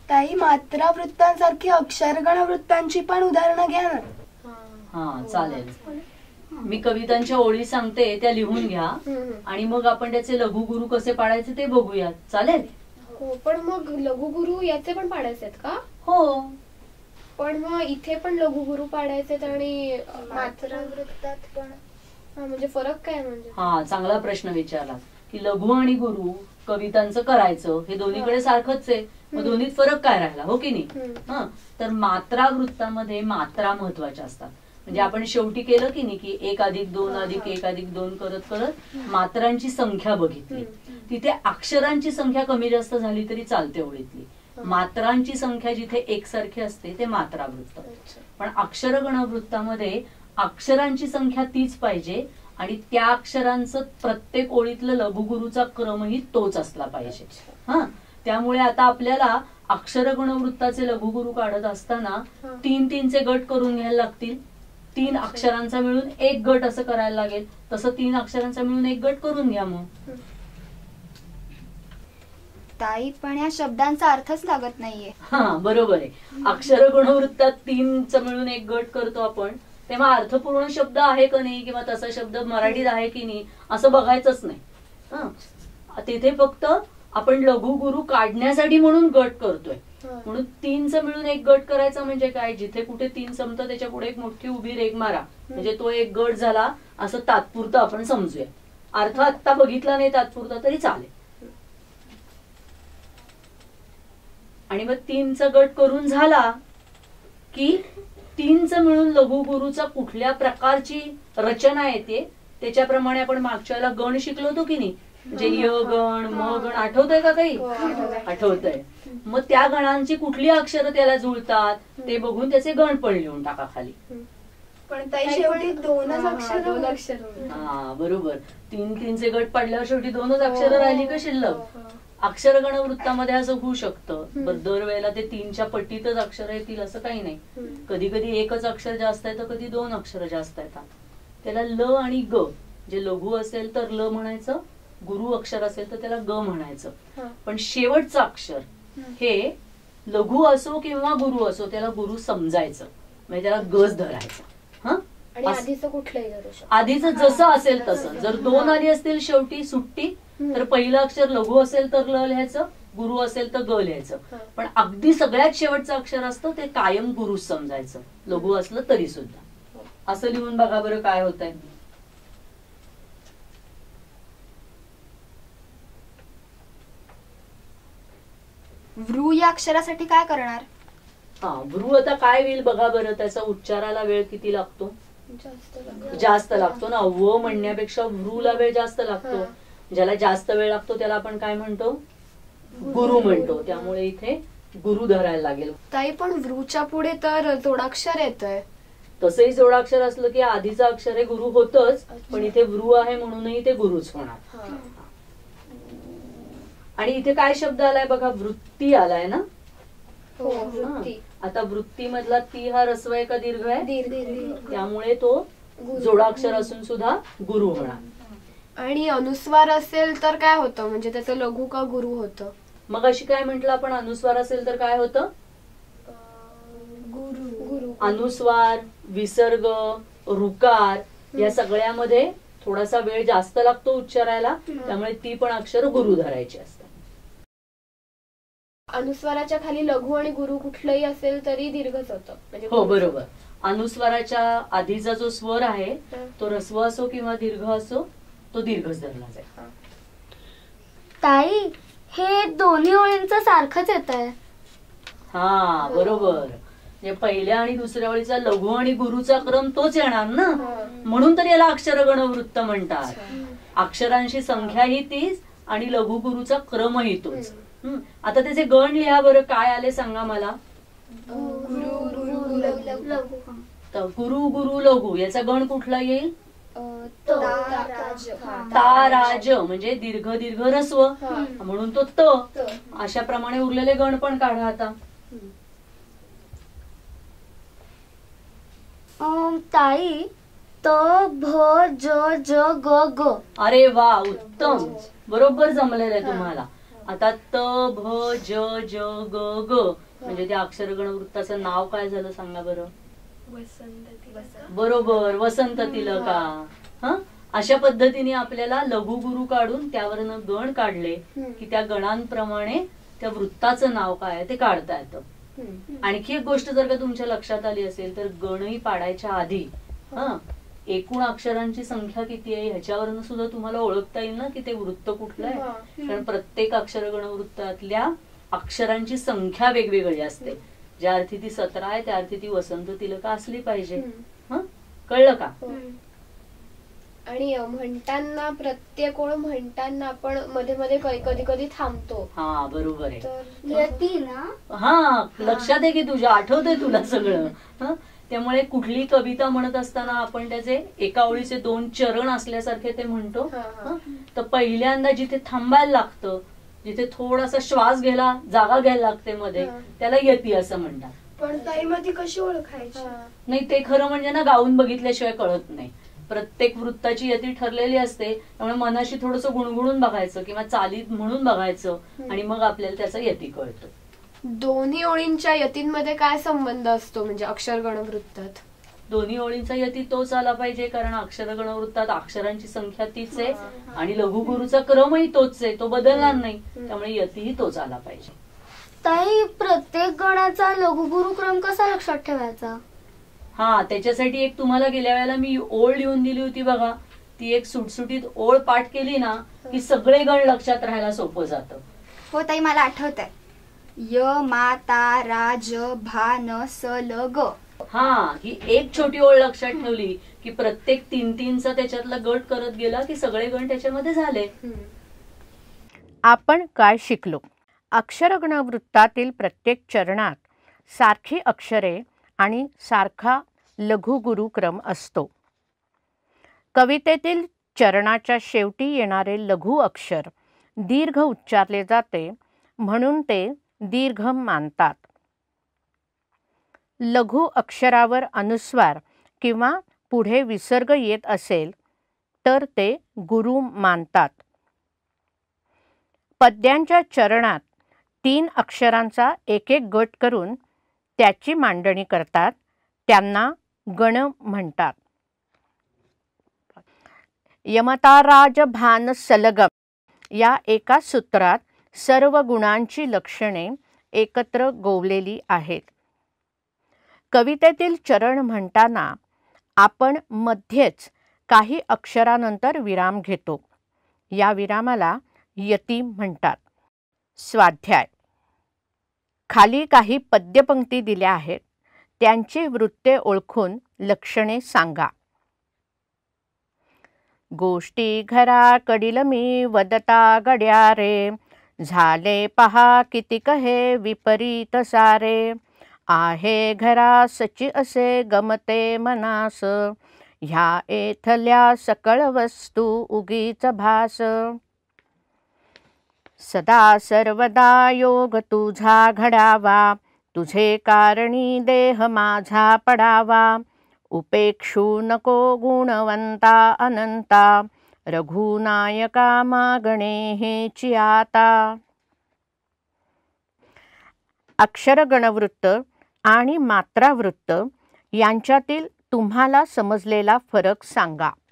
ताई मात्रा वृत्तांसारखी अक्षरगण वृत्तांची पण उदाहरणं घ्या ना. हा चालेल. मी कवितांच्या ओळी सांगते, त्या लिहून घ्या आणि मग आपण त्याचे लघुगुरु कसे पाडायचे ते बघूया. चालेल? हो, पण मग लघुगुरु याचे पण पाडायचे आहेत का? हो. पण मग इथे पण लघुगुरु पाडायचे आणि मात्रा वृत्तात पण म्हणजे फरक काय? म्हणजे हा चांगला प्रश्न विचारला की लघु आणि गुरु कवितांचं करायचं हे दोन्हीकडे सारखंच आहे, मग दोन्हीत फरक काय राहिला, हो की नाही? तर मात्रा वृत्तामध्ये मात्रा महत्वाच्या असतात. म्हणजे आपण शेवटी केलं की नाही की 1+2+1+2 करत करत मात्रांची संख्या बघितली. तिथे अक्षरांची संख्या कमी जास्त झाली तरी चालते ओळीतली. मात्रांची संख्या जिथे एकसारखी असते ते मात्रा वृत्त. पण अक्षरगण वृत्तामध्ये अक्षरांची संख्या तीच पाहिजे आणि त्या अक्षरांचं प्रत्येक ओळीतलं लघुगुरूचा क्रमही तोच असला पाहिजे. त्यामुळे आता आपल्याला अक्षरगण वृत्ताचे लघुगुरू काढत असताना 3-3चे गट करून घ्यायला लागतील. 3 अक्षरांचा मिळून एक गट असं करायला लागेल. तसं 3 अक्षरांचा मिळून एक गट करून घ्या. मग ताई पण या शब्दांचा अर्थच लागत नाहीये. बरोबर आहे. अक्षर गुणवृत्तात 3चा मिळून एक गट करतो आपण, तेव्हा अर्थपूर्ण शब्द आहे का नाही किंवा तसा शब्द मराठीत आहे की नाही असं बघायचंच नाही. तिथे फक्त आपण लघुगुरु काढण्यासाठी म्हणून गट करतोय. म्हणून 3चा मिळून एक गट करायचा म्हणजे काय, जिथे कुठे 3 संपतं त्याच्या पुढे एक मोठी उभी रेघ मारा, म्हणजे तो एक गट झाला असं तात्पुरतं आपण समजूया. अर्थ आत्ता बघितला नाही तात्पुरता तरी चालेल. आणि मग 3चा गट करून झाला की 3चं मिळून लघुगुरूचा कुठल्या प्रकारची रचना येते त्याच्याप्रमाणे आपण मागच्या वेळेला गण शिकलो होतो की नाही, म्हणजे य गण म गण आठवतंय का काही? आठवतंय. मग त्या गणांची कुठली अक्षरं त्याला जुळतात ते बघून त्याचे गण पण लिहून टाका खाली. पण ताई शेवटी 2च अक्षर. हा बरोबर. 3-3चे गट पडल्यावर शेवटी 2च अक्षरं राहिली का शिल्लक? अक्षरगण वृत्तामध्ये असं होऊ शकतं. दरवेळेला ते 3च्या पट्टीतच अक्षर येतील असं काही नाही. कधी कधी एकच अक्षर जास्त येतं, कधी 2 अक्षर जास्त येतात. त्याला ल आणि ग, जे लघु असेल तर ल म्हणायचं, गुरु अक्षर असेल तर त्याला ग म्हणायचं. पण शेवटचं अक्षर हे लघु असो किंवा गुरु असो त्याला गुरु समजायचं, म्हणजे त्याला गज धरायचं. आधीच जसं असेल तसं. जर 2 आली असतील शेवटी सुट्टी तर पहिलं अक्षर लघु असेल तर ल लिहायचं, गुरु असेल तर ग लिहायचं. पण अगदी सगळ्यात शेवटचं अक्षर असतं ते कायम गुरुच समजायचं, लघु असलं तरी सुद्धा. असं लिहून बघा बरं काय होतंय. वृ या अक्षरासाठी काय करणार? वृ आता काय होईल बघा बरं. त्याचा उच्चाराला वेळ किती लागतो? जास्त लागतो ना. व म्हणण्यापेक्षा वृला वेळ जास्त लागतो. ज्याला जास्त वेळ लागतो त्याला आपण काय म्हणतो? गुरु म्हणतो. त्यामुळे इथे गुरु धरायला लागेल. ताई पण वृच्या पुढे तर जोडाक्षर येतंय. तसंही जोडाक्षर असलं की आधीचं अक्षर हे गुरु होतच, पण इथे वृ आहे म्हणूनही ते गुरुच होणार. आणि इथे काय शब्द आलाय बघा, वृत्ती आलाय ना. आता वृत्ती मधला ती हा ऱ्हस्व आहे का दीर्घ आहे? त्यामुळे तो जोडाक्षर असून सुद्धा गुरु होणार. आणि अनुस्वार असेल तर काय होतं, म्हणजे त्याचं लघु का गुरु होतं? मग अशी काय म्हंटल आपण, अनुस्वार असेल तर काय होतं? गुरु. अनुस्वार, विसर्ग, ऋकार या सगळ्यामध्ये थोडासा वेळ जास्त लागतो उच्चारायला, त्यामुळे ती पण अक्षर गुरु धरायची असतात. अनुस्वाराच्या खाली लघु आणि गुरु कुठलंही असेल तरी दीर्घच होतं. हो बरोबर. अनुस्वाराच्या आधीचा जो स्वर आहे तो ऱ्हस्व असो किंवा दीर्घ असो तो दीर्घच धरला जाईल. ताई हे दोन्ही ओळींचं सारखंच येत आहे. हा बरोबर. म्हणजे पहिल्या आणि दुसऱ्या ओळीचा लघु आणि गुरुचा क्रम तोच येणार ना, म्हणून तर याला अक्षरगण वृत्त म्हणतात. अक्षरांची संख्या ही तीच आणि लघु गुरुचा क्रमही तोच. आता त्याचे गण लिहा बरं. काय आले सांगा मला. गुरु गुरु लघु याचा गण कुठला येईल? ताराज, म्हणजे दीर्घ दीर्घ ऱ्हस्व म्हणून तो त. अशा प्रमाणे उरलेले गण पण काढा आता. ताई त भ ज ज ग ग. अरे वा, उत्तम, बरोबर जमलेलं आहे तुम्हाला. आता त भ ज ज ग ग म्हणजे त्या अक्षरगण वृत्ताचं नाव काय झालं सांगा बरं. बरोबर, वसंत तिलका. हं, अशा पद्धतीने आपल्याला लघुगुरु काढून त्यावरनं गण काढले की त्या गणांप्रमाणे त्या वृत्ताचं नाव काय आहे ते काढता येतं. आणखी एक गोष्ट जर का तुमच्या लक्षात आली असेल तर गणही पाडायच्या आधी एकूण अक्षरांची संख्या किती आहे ह्याच्यावरनं सुद्धा तुम्हाला ओळखता येईल ना की ते वृत्त कुठलं आहे. कारण प्रत्येक अक्षरगण वृत्तातल्या अक्षरांची संख्या वेगवेगळी असते. ज्या अर्थी ती 17 आहे त्या अर्थी ती वसंत तिलका असली पाहिजे. कळलं का. आणि म्हणताना प्रत्येक ओळ म्हणताना आपण मध्ये मध्ये कधी कधी थांबतो. हा बरोबर आहे. यती ना. हा लक्षात आहे की तुझ्या, आठवतंय तुला सगळं. त्यामुळे कुठली कविता म्हणत असताना आपण त्याचे एका ओळीचे 2 चरण असल्यासारखे ते म्हणतो. तर पहिल्यांदा जिथे थांबायला लागतं, जिथे थोडासा श्वास घ्यायला जागा घ्यायला लागते मध्ये, त्याला यती असं म्हणतात. पण ताई मग ती कशी ओळखायची. नाही ते खरं म्हणजे ना गाऊन बघितल्याशिवाय कळत नाही. प्रत्येक वृत्ताची यती ठरलेली असते. त्यामुळे मनाशी थोडंसं गुणगुणून बघायचं किंवा चालीत म्हणून बघायचं आणि मग आपल्याला त्याचा यती कळतो. दोन्ही ओळींच्या यतींमध्ये काय संबंध असतो म्हणजे अक्षरगण वृत्तात. दोन्ही ओळींचा यती तोच आला पाहिजे कारण अक्षरगण वृत्तात अक्षरांची संख्या तीच आहे आणि लघुगुरूचा क्रमही तोच आहे, तो बदलणार नाही. त्यामुळे यतीही तोच आला पाहिजे. ताई प्रत्येक गणाचा लघुगुरु क्रम कसा लक्षात ठेवायचा. हा त्याच्यासाठी एक तुम्हाला गेल्या वेळेला मी ओळ लिहून दिली होती बघा. ती एक सुटसुटीत ओळ पाठ केली ना की सगळे गण लक्षात राहायला सोपं जातं. हो ताई मला आठवत आहे. य मा ता रा ज भा न स ल ग. हा ही एक छोटी ओळ लक्षात ठेवली की प्रत्येक 3-3चा त्याच्यातला गट करत गेला की सगळे गण त्याच्यामध्ये झाले. आपण काय शिकलो. अक्षरगण वृत्तातील प्रत्येक चरणात सारखी अक्षरे आणि सारखा लघुगुरु क्रम असतो. कवितेतील चरणाच्या शेवटी येणारे लघु अक्षर दीर्घ उच्चारले जाते म्हणून ते दीर्घ मानतात. लघु अक्षरावर अनुस्वार किंवा पुढे विसर्ग येत असेल तर ते गुरु मानतात. पद्यांच्या चरणात 3 अक्षरांचा एक एक गट करून त्याची मांडणी करतात. त्यांना गण म्हणतात. यमता राज भान सलगम या एका सूत्रात सर्व गुणांची लक्षणे एकत्र गोवलेली आहेत. कवितेतील चरण म्हणताना आपण मध्येच काही अक्षरानंतर विराम घेतो. या विरामाला यती म्हणतात. स्वाध्याय. खाली काही पद्यपंक्ती दिल्या आहेत. त्यांची वृत्ते ओळखून लक्षणे सांगा. गोष्टी घरा कडील मी वदता गड्या रे, झाले पहा किती कहे विपरीत सारे, आहे घरा सची असे गमते मनास, ह्या एथल्या सकळ वस्तू उगीच भास, सदा सर्वदा योग तुझा घडावा, तुझे कारणी देह माझा पडावा, उपेक्षू नको गुणवंता अनंता, रघुनायका मागणे हेची आता. अक्षरगणवृत्त आणि मात्रावृत्त यांच्यातील तुम्हाला समजलेला फरक सांगा.